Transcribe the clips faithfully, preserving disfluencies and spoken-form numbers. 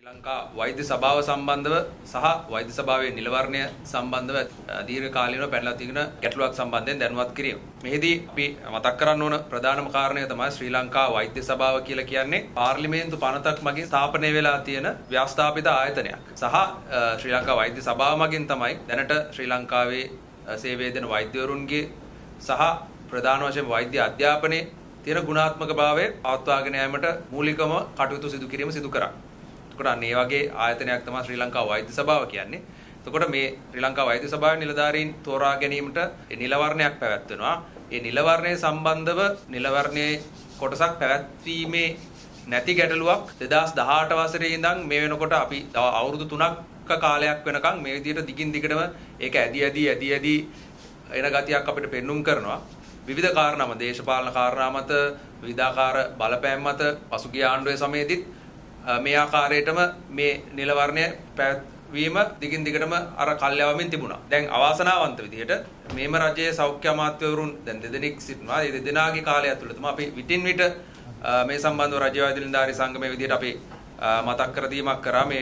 ලංකා වෛද්‍ය සභාව සම්බන්ධව සහ වෛද්‍ය සභාවේ නිලවරණය සම්බන්ධව දීර්ඝ කාලීනව පැනලා තියෙන ගැටලුවක් සම්බන්ධයෙන් දැනුවත් කිරීම. මෙහිදී අපි මතක් කරන්න ඕන ප්‍රධානම කාරණය තමයි ශ්‍රී ලංකා වෛද්‍ය සභාව කියලා කියන්නේ පාර්ලිමේන්තු පනතක් මගින් ස්ථාපනය වෙලා තියෙන ව්‍යවස්ථාපිත ආයතනයක්. සහ ශ්‍රී ලංකා වෛද්‍ය සභාව මගින් තමයි දැනට ශ්‍රී ලංකාවේ සේවය දෙන වෛද්‍යවරුන්ගේ සහ ප්‍රධාන වශයෙන් වෛද්‍ය අධ්‍යාපනයේ තියෙන ගුණාත්මක භාවය පවත්වාගෙන යාමට මූලිකම කටයුතු සිදු කිරීම සිදු කරා. එතකොට අන්න ඒ වගේ ආයතනයක් තමයි ශ්‍රී ලංකා වෛද්‍ය සභාව කියන්නේ. එතකොට මේ ශ්‍රී ලංකා වෛද්‍ය සභාවේ නිලධාරීන් තෝරා ගැනීමට නිලවරණයක් පැවැත්වෙනවා. ඒ නිලවරණය සම්බන්ධව නිලවරණයේ කොටසක් පැවැත්වීමේ නැති ගැටලුවක් දෙදාස් දහඅට වසරේ ඉඳන් මේ වෙනකොට අපි අවුරුදු තුනක කාලයක් වෙනකන් මේ විදිහට දිගින් දිගටම ඒක ඇදි ඇදි ඇදි ඇදි එන ගතියක් අපිට පෙන්눔 කරනවා. විවිධ කාරණා මත දේශපාලන කාරණා මත විවිධාකාර බලපෑම් මත පසුගිය ආණ්ඩුවේ සමයේදීත් මේ ආකාරයටම මේ නිලවරණය පැවැත්වීම දිගින් දිගටම අර කල්යවමින් තිබුණා. දැන් අවාසනාවන්ත විදිහට මේම රජයේ සෞඛ්‍ය අමාත්‍යවරුන් දැන් දෙදෙනෙක් සිටිනවා. මේ දෙදෙනාගේ කාලය ඇතුළතම අපි විටින් විට මේ සම්බන්ධව රජ්‍ය වෛද්‍ය නිලධාරී සංගමයේ විදිහට අපි මතක් කර දීමක් කරා. මේ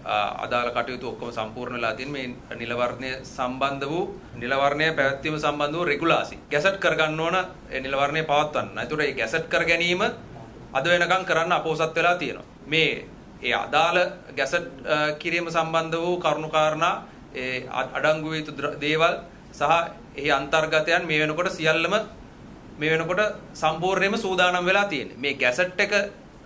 අදාළ කටයුතු ඔක්කොම සම්පූර්ණ වෙලා තියෙන මේ නිලවරණය සම්බන්ධ වූ නිලවරණය පැවැත්වීම සම්බන්ධ වූ රෙගුලාසි ගැසට් කරගන්න ඕන ඒ නිලවරණය පවත්වන්න. ඒතකොට මේ ගැසට් කර ගැනීම අද වෙනකම් කරන්න අපොහසත් වෙලා තියෙනවා. මේ ඒ අදාළ ගැසට් කිරීම සම්බන්ධ වූ කරුණු කාරණා ඒ අඩංගු වූ දේවල් සහ එහි අන්තර්ගතයන් මේ වෙනකොට සියල්ලම මේ වෙනකොට සම්පූර්ණයෙන්ම සූදානම් වෙලා තියෙන්නේ. මේ ගැසට් එක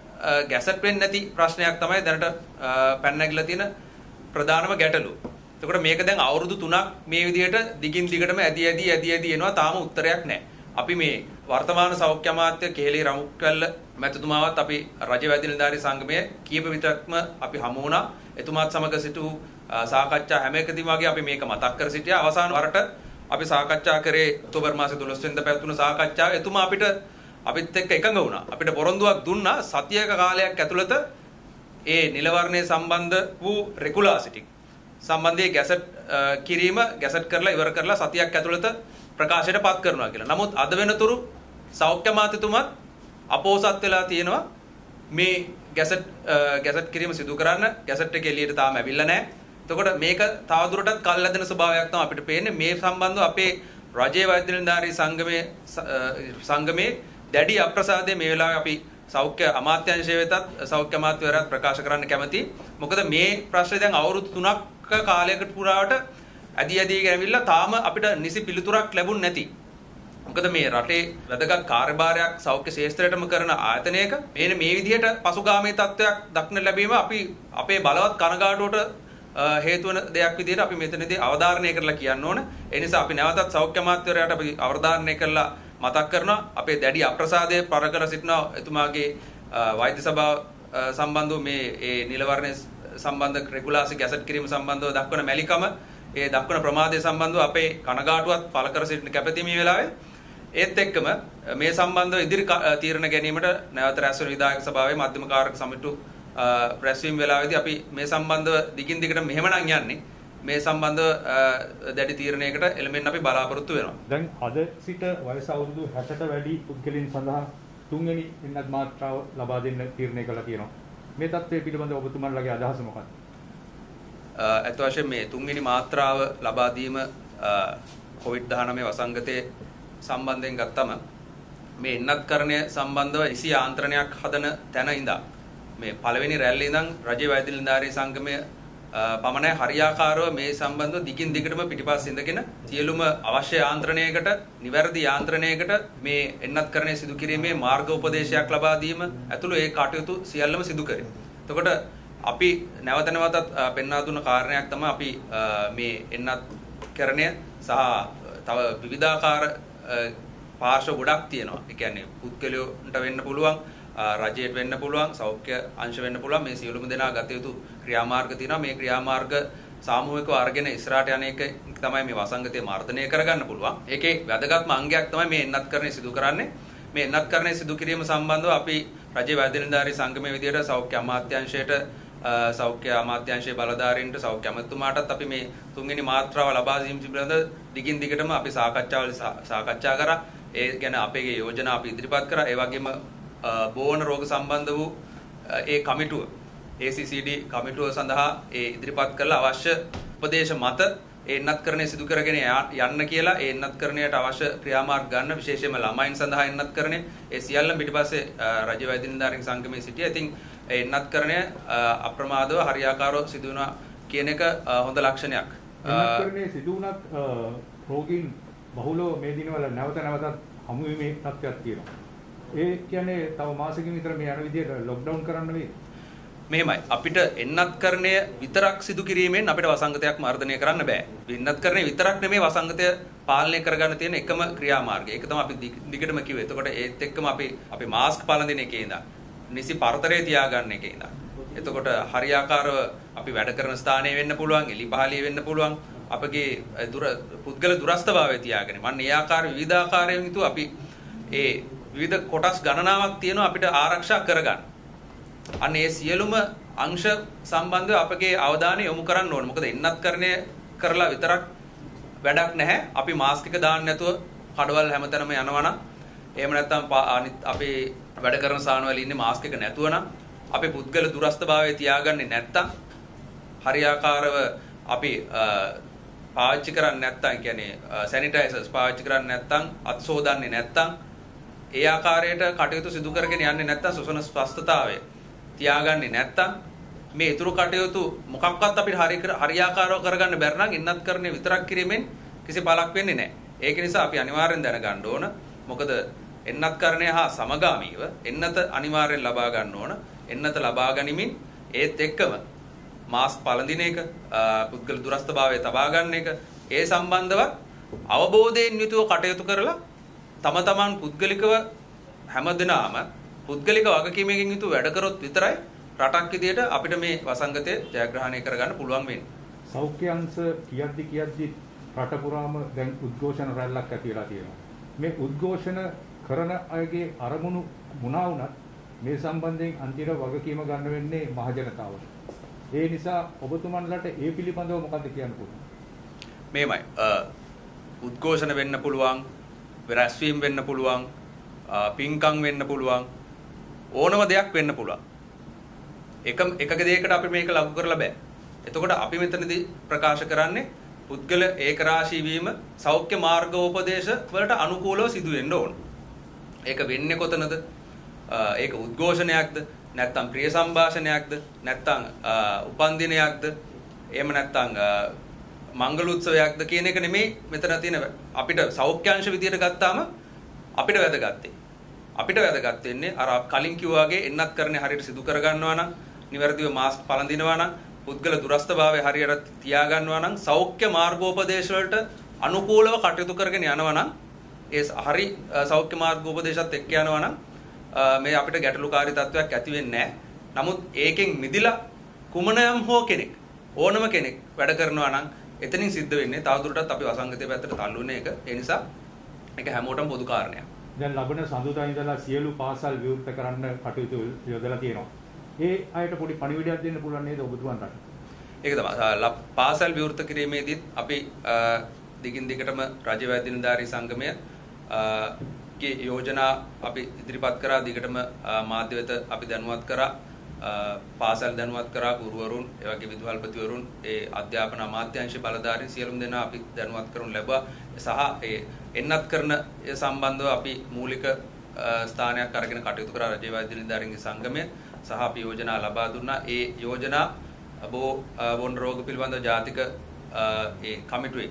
ගැසට් වෙන්නේ නැති ප්‍රශ්නයක් තමයි දැනට පැන නැගිලා තියෙන ප්‍රධානම ගැටලුව. එතකොට මේක දැන් අවුරුදු තුනක් මේ විදිහට දිගින් දිගටම ඇදි ඇදි ඇදි ඇදි එනවා. තාම උත්තරයක් නැහැ. අපි මේ වර්තමාන සෞඛ්‍ය අමාත්‍ය කේලී රමුක්කල්ල මැතිතුමාවත් අපි රජ වෛද්‍ය නිලධාරී සංගමයේ කීප විටක්ම අපි හමු වුණා. එතුමාත් සමග සිටු සාකච්ඡා හැම එකදීම වගේ අපි මේක මතක් කර සිටියා. අවසාන වරට අපි සාකච්ඡා කරේ ඔක්තෝබර් මාසේ දොළොස් වෙනිදා පැවැත්වුණු සාකච්ඡාවේ එතුමා අපිට අපිත් එක්ක එකඟ වුණා. අපිට පොරොන්දුවක් දුන්නා සතියක කාලයක් ඇතුළත ඒ නිලවරණය සම්බන්ධ වූ රෙගුලාසිටි සම්බන්ධයේ ගැසට් කිරීම ගැසට් කරලා ඉවර කරලා සතියක් ඇතුළත ප්‍රකාශයට පත් කරනවා කියලා. නමුත් අද වෙනතුරු සෞඛ්‍ය අමාත්‍යතුමත් අපොහසත් වෙලා තියෙනවා මේ ගැසට් ගැසට් කිරීම සිදු කරන්න. ගැසට් එක එළියට තාම ඇවිල්ලා නැහැ. එතකොට මේක තවදුරටත් කල් ඇදෙන ස්වභාවයක් තමයි අපිට පේන්නේ. මේ සම්බන්ධව අපේ රජයේ වෛද්‍ය නිලධාරී සංගමයේ සංගමේ දැඩි අප්‍රසාදයේ මේ වෙලාවේ අපි සෞඛ්‍ය අමාත්‍යාංශය වෙතත් සෞඛ්‍ය අමාත්‍යවරයාත් ප්‍රකාශ කරන්න කැමතියි. මොකද මේ ප්‍රශ්නේ දැන් අවුරුදු තුනක් කාලයකට පුරාවට ඇදී ඇදී ගෑවිලා තාම අපිට නිසි පිළිතුරක් ලැබුණ නැති. මොකද මේ රටේ වැදගත් කාර්යභාරයක් සෞඛ්‍ය ශාස්ත්‍රයටම කරන ආයතනයක මේ මේ විදිහට පසුගාමී තත්ත්වයක් දක්න ලැබීම අපි අපේ බලවත් කනගාටුවට හේතු වෙන දෙයක් විදිහට අපි මෙතනදී අවධාරණය කරලා කියන්න ඕන. ඒ නිසා අපි නැවතත් සෞඛ්‍ය අමාත්‍යවරයාට අපි අවධාරණය කරලා මතක් කරනවා අපේ දැඩි අප්‍රසාදයේ පර කර සිටින එතුමාගේ වෛද්‍ය සභාව සම්බන්ධව මේ ඒ නිලවරණය සම්බන්ධ රෙගුලාසි ගැසට් කිරීම සම්බන්ධව දක්වන මැලිකම ඒ දක්වන ප්‍රමාදය සම්බන්ධව අපේ කනගාටුවත් පළ කර සිටින කැපැති මේ වෙලාවේ ඒත් එක්කම මේ සම්බන්ධව ඉදිරි තීරණ ගැනීමට නැවත රැස්වෙන විධායක සභාවේ මධ්‍යම කාර්ක සමිතු රැස්වීම වෙලාවේදී අපි මේ සම්බන්ධව දිගින් දිගට මෙහෙමනම් යන්නේ මේ සම්බන්ධව දැඩි තීරණයකට එළඹෙන්න අපි බලාපොරොත්තු වෙනවා. දැන් අද සිට වයස අවුරුදු හැටට වැඩි පුද්ගලයන් සඳහා තුන්වෙනි එන්නත් මාත්‍රාව ලබා දෙන්න තීරණය කළා කියනවා. මේ තත්ත්වය පිළිබඳව ඔබතුමාලගේ අදහස මොකක්ද? අත් වශයෙන් මේ තුන්වෙනි මාත්‍රාව ලබා දීම කොවිඩ් දහනවය වසංගතයේ සම්බන්ධයෙන් ගත්තම මේ එන්නත්කරණය සම්බන්ධව ඉසි යාන්ත්‍රණයක් හදන තැන ඉඳන් මේ පළවෙනි රැල්ලේ ඉඳන් රජයේ වෛද්‍ය නිලධාරී සංගමය පමණයි හරියාකාරව මේ සම්බන්ධව දිගින් දිගටම පිටිපස්ස ඉඳගෙන සියලුම අවශ්‍ය යාන්ත්‍රණයකට නිවැරදි යාන්ත්‍රණයකට මේ එන්නත්කරණය සිදු කිරීමේ මාර්ග උපදේශයක් ලබා දීම ඇතුළු ඒ කටයුතු සියල්ලම සිදු කරේ. එතකොට අපි නැවත නැවතත් පෙන්වා දුන්න කාරණයක් තමයි අපි මේ එන්නත්කරණය සහ තව විවිධාකාර පාර්ශ්ව ගොඩක් තියෙනවා. ඒ කියන්නේ පුද්ගලයන්ට වෙන්න පුළුවන්, රජයට වෙන්න පුළුවන්, සෞඛ්‍ය අංශ වෙන්න පුළුවන්. මේ සියලුම දෙනා ගත යුතු ක්‍රියාමාර්ග තියෙනවා. මේ ක්‍රියාමාර්ග සාමූහිකව අරගෙන ඉස්සරහට යන එක තමයි මේ වසංගතය මර්ධනය කරගන්න පුළුවන්. ඒකේ වැදගත්ම අංගයක් තමයි මේ එන්නත්කරණය සිදු කරන්නේ. මේ එන්නත්කරණය සිදු කිරීම සම්බන්ධව අපි රජයේ වෛද්‍ය නිලධාරී සංගමයේ විදිහට සෞඛ්‍ය අමාත්‍යාංශයට සෞඛ්‍ය අමාත්‍යාංශයේ බලධාරීන්ට සෞඛ්‍ය අමාත්‍යතුමාටත් අපි මේ තුන්වෙනි මාත්‍රාව ලබා දීම පිළිබඳ දිගින් දිගටම අපි සාකච්ඡාවල සාකච්ඡා කරා. ඒ ගැන අපේ යෝජනා අපි ඉදිරිපත් කරා. ඒ වගේම බෝවන රෝග සම්බන්ධ වූ ඒ කමිටුව A C C D කමිටුව සඳහා ඒ ඉදිරිපත් කළ අවශ්‍ය උපදේශ මත ඒ එන්නත්කරණය සිදු කරගෙන යන්න කියලා ඒ එන්නත්කරණයට අවශ්‍ය ක්‍රියාමාර්ග ගන්න විශේෂයෙන්ම ළමයින් සඳහා එන්නත්කරණය ඒ සියල්ලම පිටිපස්සේ රජ වෛද්‍ය නිලධාරීන් සංගමයේ සිටියා. ඉතින් ඒ එන්නත්කරණය අප්‍රමාදව හරියාකාරව සිදු වෙනවා කියන එක හොඳ ලක්ෂණයක්. එන්නත්කරණය සිදු වුණත් රෝගීන් බහුලව මේ දිනවල නැවත නැවතත් හමු වීමේ තත්ත්වයක් තියෙනවා. ඒ කියන්නේ තව මාසෙකින් විතර මේ යන විදිහට ලොක්ඩවුන් කරන්න වෙයි. මෙහෙමයි අපිට එන්නත්කරණය විතරක් සිදු කිරීමෙන් අපිට වසංගතයක් මර්ධනය කරන්න බෑ. එන්නත්කරණය විතරක් නෙමෙයි වසංගතය පාලනය කරගන්න තියෙන එකම ක්‍රියාමාර්ගය. ඒක තමයි අපි දිගටම කිව්වේ. එතකොට ඒත් එක්කම අපි අපි මාස්ක් පළඳින එකේ ඉඳන් නිසි පරතරය තියාගන්න එකේ ඉඳන්. එතකොට හරියාකාරව අපි වැඩ කරන ස්ථානයේ වෙන්න පුළුවන්, එලි පහළියේ වෙන්න පුළුවන්. අපගේ දුර පුද්ගල දුරස්ථභාවය තියාගෙන මම මේ ආකාර විවිධාකාරයෙන් හිතුව අපි ඒ විවිධ කොටස් ගණනාවක් තියෙනවා අපිට ආරක්ෂා කරගන්න. අන්න ඒ සියලුම අංශ සම්බන්ධව අපගේ අවධානය යොමු කරන්න ඕනේ. මොකද එන්නත්කරණය කරලා විතරක් වැඩක් නැහැ. අපි මාස්ක් එක දාන්න නැතුව කඩවල් හැමතැනම යනවා නම් එහෙම නැත්නම් අනිත් අපේ වැඩ කරන ස්ථානවල ඉන්නේ මාස්ක් එක නැතුව නම් අපේ පුද්ගල දුරස්ථභාවය තියාගන්නේ නැත්තම් හරියාකාරව අපි පාවිච්චි කරන්නේ නැත්තම් කියන්නේ සැනිටයිසර්ස් පාවිච්චි කරන්නේ නැත්තම් අත් සෝදන්නේ නැත්තම් ඒ ආකාරයට කටයුතු සිදු කරගෙන යන්නේ නැත්තම් සුසන ස්වස්ථතාවය තියාගන්නේ නැත්තම් මේ ඊතුරු කටයුතු මොකක්වත් අපිට හරි හරියාකාරව කරගන්න බැරි නම් එන්නත්කරණය විතරක් කිරීමෙන් කිසි පළක් වෙන්නේ නැහැ. ඒක නිසා අපි අනිවාර්යෙන් දැනගන්න ඕන. මොකද එන්නත්කරණය හා සමගාමීව එන්නත අනිවාර්යෙන් ලබා ගන්න ඕන. එන්නත ලබා ගනිමින් ඒත් එක්කම මාස්ක් පළඳින එක, පුද්ගල දුරස්ථභාවය තබා ගන්න එක, ඒ සම්බන්ධව අවබෝධයෙන් යුතුව කටයුතු කරලා තම තමන් පුද්ගලිකව හැමදෙනාම පුද්ගලික වගකීමකින් යුතුව වැඩ කරොත් විතරයි රටක් විදියට අපිට මේ වසංගතය ජයග්‍රහණය කරගන්න පුළුවන් වෙන්නේ. සෞඛ්‍ය අංශ කියද්දි කියද්දි රට පුරාම දැන් උද්ඝෝෂණ රැල්ලක් ඇති වෙලා තියෙනවා. මේ උද්ඝෝෂණ කරන අයගේ අරමුණු මොනවා වුණත් මේ සම්බන්ධයෙන් අන්තිම වගකීම ගන්න වෙන්නේ මහ ජනතාවට. ඒ නිසා ඔබතුමන්ලට ඒ පිළිබඳව මොකක්ද කියන්න පුළුවන්? මේමයි උද්ඝෝෂණ වෙන්න පුළුවන්, රැස්වීම වෙන්න පුළුවන්, පින්කම් වෙන්න පුළුවන්, ඕනම දෙයක් වෙන්න පුළුවන්. එක එකක දෙයකට අපි මේක ලඟු කරලා බෑ. එතකොට අපි මෙතනදී ප්‍රකාශ කරන්නේ පුද්ගල ඒකරාශී වීම සෞඛ්‍ය මාර්ගෝපදේශ වලට අනුකූලව සිදු වෙන්න ඕන. ඒක වෙන්නේ කොතනද? ඒක උද්ඝෝෂණයක්ද? නැත්නම් ප්‍රිය සංഭാෂණයක්ද? නැත්නම් උපන්දිනයක්ද? එහෙම නැත්නම් මංගල උත්සවයක්ද කියන එක නෙමෙයි මෙතන තියෙන අපිට සෞඛ්‍යාංශ විදියට ගත්තාම අපිට වැදගත් අපිට වැදගත් වෙන්නේ අර කලින් කිව්වා වගේ එන්නත්කරණය හරියට සිදු කර ගන්නවා නම්, නිවැරදිව මාස්ක් පළඳිනවා නම්, පුද්ගල දුරස්ථභාවය හරියට තියා ගන්නවා නම්, සෞඛ්‍ය මාර්ගෝපදේශ වලට අනුකූලව කටයුතු කරගෙන යනවා නම්, ඒ හරි සෞඛ්‍ය මාර්ගෝපදේශات එක්ක යනවා නම් මේ අපිට ගැටලුකාරී තත්වයක් ඇති වෙන්නේ නැහැ. නමුත් ඒකෙන් මිදිලා කුමනයම් හෝ කෙනෙක් ඕනම කෙනෙක් වැඩ කරනවා නම් එතනින් සිද්ධ වෙන්නේ තවදුරටත් අපි වසංගතය පැත්තට තල්ලු වෙන එක. ඒ නිසා මේක හැමෝටම පොදු කාරණයක්. දැන් ලබන සඳුදා ඉඳලා සියලු පාසල් විවෘත කරන්න කටයුතු යොදලා තියෙනවා. ඒ අයට පොඩි පණිවිඩයක් දෙන්න පුළුවන් නේද ඔබතුමන්ට? ඒක තමයි. පාසල් විවෘත කිරීමේදීත් අපි දිගින් දිගටම රජ වෛද්‍ය නිලධාරී සංගමය ගේ යෝජනා අපි ඉදිරිපත් කරා. දිගටම මාධ්‍ය වෙත අපි දැනුවත් කරා. පාසල් දැනුවත් කරා, ගුරුවරුන්, ඒ වගේ විදුහල්පතිවරුන්, ඒ අධ්‍යාපන අමාත්‍යාංශ බලධාරීන් සියලුම දෙනා අපි දැනුවත් කරනු ලැබුවා. සහ ඒ එන්නත් කරන සම්බන්ධව අපි මූලික ස්ථානයක් අරගෙන කටයුතු කරා රජ වෛද්‍ය නිලධාරීන්ගේ සංගමය. සහ අපි යෝජනා ලබා දුන්නා. ඒ යෝජනා බෝ වොන් රෝග පිළිබඳ ජාතික ඒ කමිටුවේ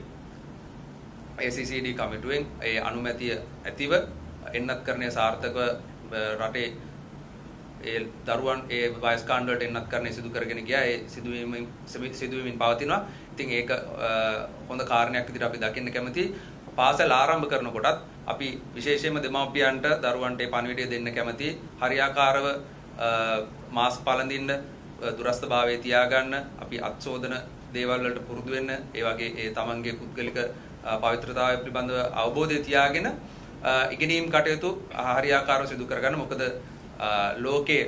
A C C D කමිටුවෙන් ඒ අනුමැතිය ඇතිව එන්නත්කරණය සාර්ථකව රටේ ඒ දරුවන් ඒ වයස් කාණ්ඩ වලට එන්නත්කරණය සිදු කරගෙන ගියා. ඒ සිදුවීමෙන් සිදුවීමින් පවතිනවා. ඉතින් ඒක හොඳ කාරණයක් විදිහට අපි දකින්න කැමතියි. පාසල් ආරම්භ කරනකොටත් අපි විශේෂයෙන්ම දෙමාපියන්ට දරුවන්ට ඒ පණිවිඩය දෙන්න කැමතියි. හරියාකාරව මාස්ක් පළඳින්න, දුරස්ථභාවය තියාගන්න, අපි අත්සෝදන දේවල් වලට පුරුදු වෙන්න, ඒ වගේ ඒ තමන්ගේ පුද්ගලික පවිත්‍රතාවය පිළිබඳව අවබෝධය තියාගෙන ඉගෙනීම් කටයුතු හරියාකාරව සිදු කරගන්න. මොකද ලෝකයේ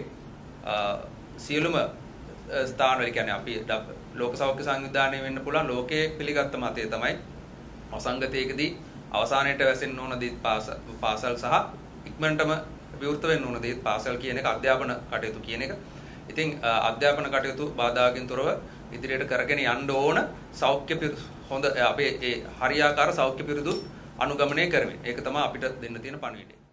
සියලුම ස්ථානවල කියන්නේ අපි ලෝක සෞඛ්‍ය සංවිධානය වෙන්න පුළුවන් ලෝකයේ පිළිගත් මතය තමයි වසංගතයකදී අවසානයේට වැසෙන්න ඕන දේ පාසල් සහ ඉක්මනටම විවෘත වෙන්න ඕන දේ පාසල් කියන එක, අධ්‍යාපන කටයුතු කියන එක. ඉතින් අධ්‍යාපන කටයුතු බාධාකින් තොරව ඉදිරියට කරගෙන යන්න ඕන සෞඛ්‍ය හොඳ අපේ ඒ හරියාකාර සෞඛ්‍ය පිරිදු අනුගමනය කරමින්. ඒක තමයි අපිට දෙන්න තියෙන පණිවිඩය.